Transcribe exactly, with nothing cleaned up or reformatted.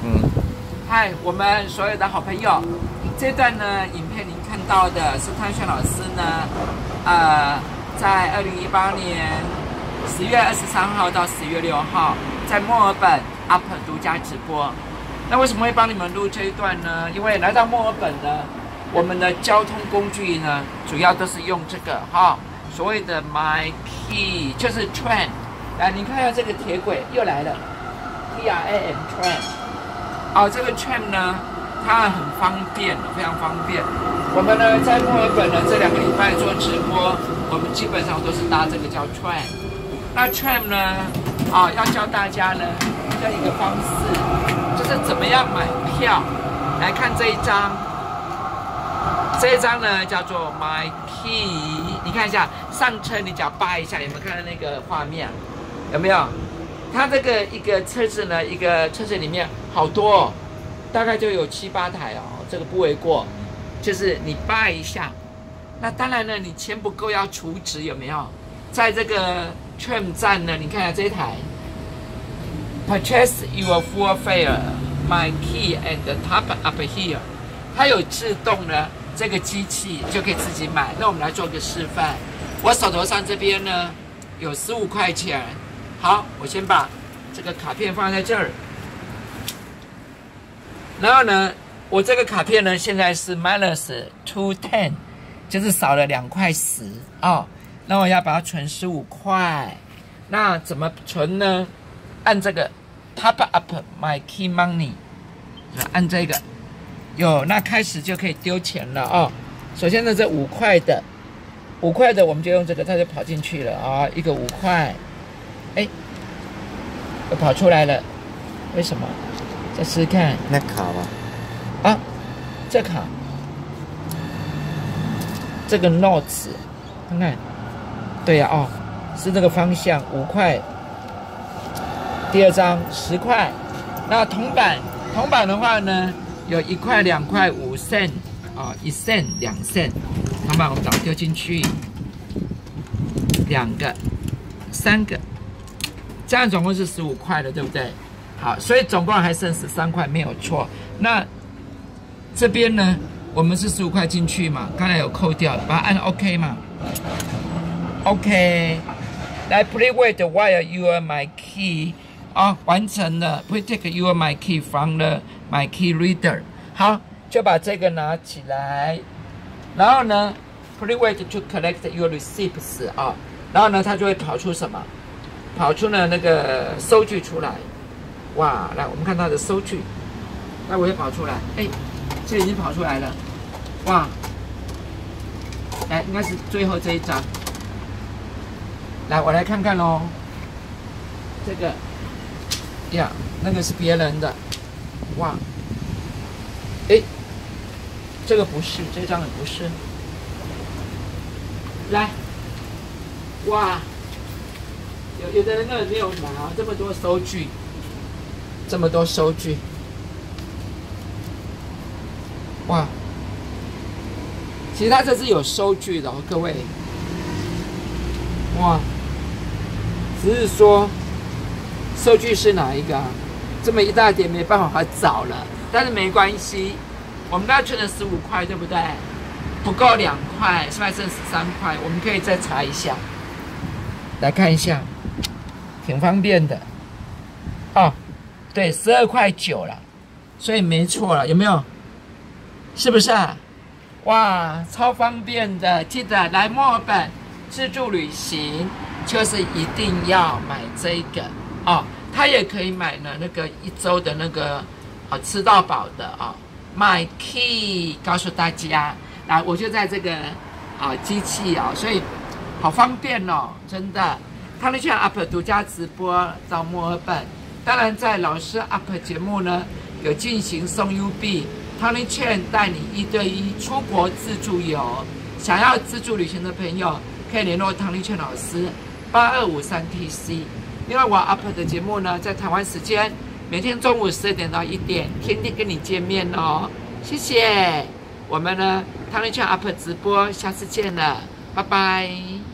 嗯， 嗨，我们所有的好朋友，这段呢，影片您看到的是汤轩老师呢，呃，在二零一八年十月二十三号到十月六号，在墨尔本 Up 独家直播。那为什么会帮你们录这一段呢？因为来到墨尔本呢，我们的交通工具呢，主要都是用这个哈，所谓的 My Key， 就是 train。来，你看一下这个铁轨又来了 ，T R A M train。哦，这个 tram 呢，它很方便，非常方便。我们呢在墨尔本呢这两个礼拜做直播，我们基本上都是搭这个叫 tram。那 tram 呢，啊、哦，要教大家呢这一个方式，就是怎么样买票。来看这一张，这一张呢叫做 My Key。你看一下，上车你只要扒一下，有没有看到那个画面？有没有？它这个一个车子呢，一个车子里面好多哦，大概就有七八台哦，这个不为过。就是你扒一下，那当然呢，你钱不够要储值，有没有？在这个 tram 站呢，你看一下这一台 ，Purchase your full fare, my key and top up here， 它有自动的这个机器就可以自己买。那我们来做个示范，我手头上这边呢有十五块钱。好，我先把这个卡片放在这儿，然后呢，我这个卡片呢现在是 minus two ten， 就是少了两块十哦。那我要把它存十五块，那怎么存呢？按这个 top up my key money， 按这个，有，那开始就可以丢钱了哦。首先呢，这五块的，五块的我们就用这个，它就跑进去了啊、哦，一个五块。哎，又跑出来了，为什么？再试试看。 那卡吗？ 啊，这卡，这个 notes， 看看，对呀、啊，哦，是这个方向，五块。第二张十块，那铜板，铜板的话呢，有一块、两块、五 cent 啊，一 cent、两 cent， 铜板我们把它丢进去，两个、三个。这样总共是十五块的，对不对？好，所以总共还剩十三块，没有错。那这边呢，我们是十五块进去嘛，刚才有扣掉，把它按 OK 嘛。OK， 来 Please wait while you are my key 啊、哦，完成了。Please take your my key from the my key reader。好，就把这个拿起来，然后呢 ，Please wait to collect your receipts 啊、哦，然后呢，它就会跑出什么？跑出了那个收据出来，哇！来，我们看它的收据，那我也跑出来，哎，这已经跑出来了，哇！来，应该是最后这一张，来，我来看看喽。这个呀，那个是别人的，哇！哎，这个不是，这张也不是。来，哇！有的人根本没有拿这么多收据，这么多收据，哇！其实他这是有收据的哦，各位，哇！只是说收据是哪一个啊？这么一大叠没办法找了，但是没关系，我们刚才存了十五块，对不对？不够两块，是不是剩十三块？我们可以再查一下，来看一下。挺方便的，哦，对，十二块九了，所以没错了，有没有？是不是啊？哇，超方便的！记得来墨尔本自助旅行，就是一定要买这个哦。它也可以买呢，那个一周的那个啊、哦、吃到饱的啊、哦。My Key 告诉大家，来，我就在这个啊、哦、机器啊、哦，所以好方便哦，真的。汤力券 Up 独家直播到墨尔本，当然在老师 Up 节目呢有进行送 U 币，汤力券带你一对一出国自助游，想要自助旅行的朋友可以联络汤力券老师八二五三 T C。另外我 Up 的节目呢在台湾时间每天中午十二点到一点，天天跟你见面哦，谢谢。我们呢汤力券 Up 直播，下次见了，拜拜。